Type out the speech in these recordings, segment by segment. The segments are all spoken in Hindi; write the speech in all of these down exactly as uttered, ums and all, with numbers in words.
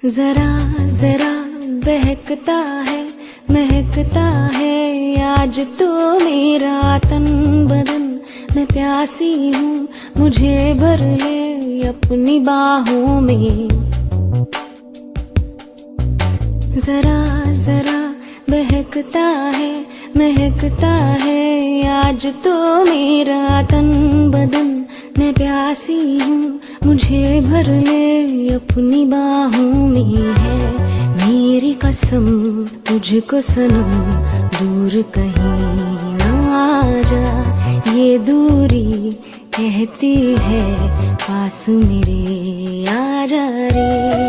जरा जरा बहकता है महकता है आज तो मेरा तन बदन। मैं प्यासी हूँ मुझे भर ले अपनी बाहों में। जरा जरा बहकता है महकता है आज तो मेरा तन बदन। मैं प्यासी हूँ मुझे भर ले अपनी बाहों में। है मेरी कसम तुझको सनम दूर कहीं ना जा। ये दूरी कहती है पास मेरे आ जा रे।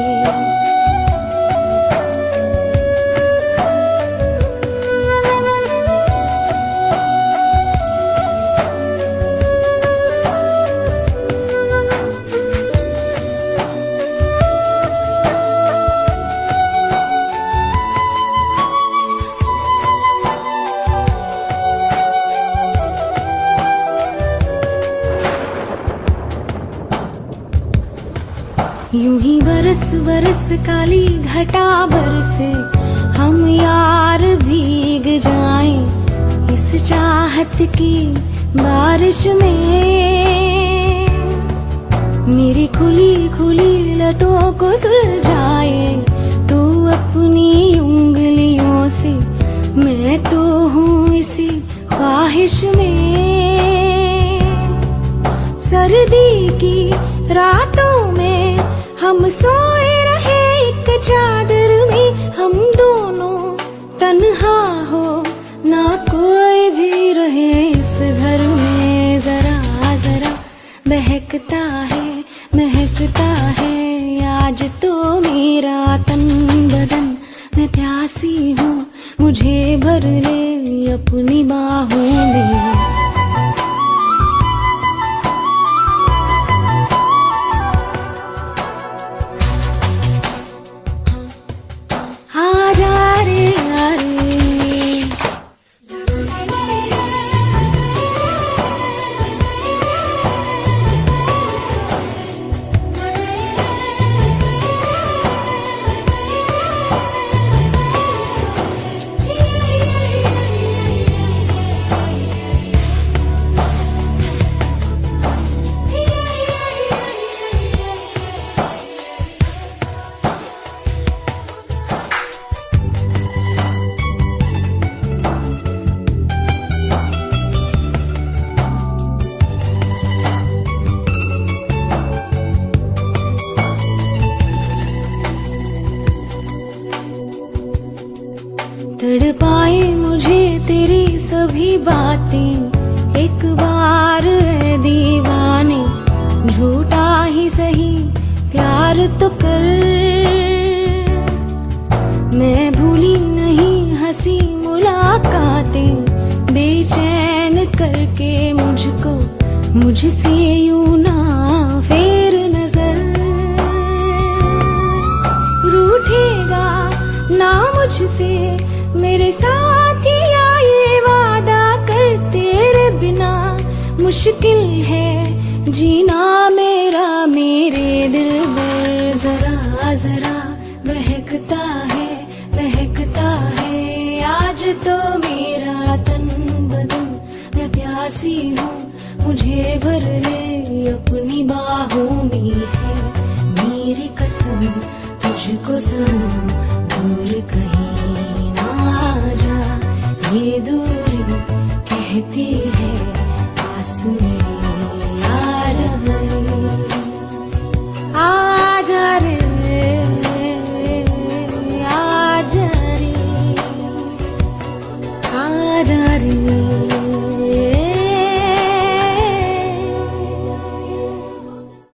यूं ही बरस बरस काली घटा बरसे हम यार भीग जाएं इस चाहत की बारिश में। मेरी खुली खुली लटों को सुलझाए तू अपनी उंगलियों से। मैं तो हूँ इसी ख्वाहिश में। सर्दी की रातों में हम सोए रहे एक चादर में। हम दोनों तन्हा हो ना कोई भी रहे इस घर में। जरा जरा बहकता है महकता है आज तो मेरा तन बदन। मैं प्यासी हूँ मुझे भर ले अपनी बाहों में। तड़पाए मुझे तेरी सभी बातें एक बार है दीवाने। झूठा ही सही प्यार तो कर। मैं भूली नहीं हंसी मुलाकातें बेचैन करके मुझको मुझसे यूं ना फेर नजर। रूठेगा ना मुझसे मेरे साथिया ये वादा कर। तेरे बिना मुश्किल है जीना मेरा मेरे दिल पर। जरा जरा बहकता है महकता है आज तो मेरा तन बदन। मैं प्यासी हूँ मुझे भर ले अपनी बाहों में। है मेरी कसम तुझको सनम दूर कहीं जा। ये दूरी कहती है पास मेरे आ जा।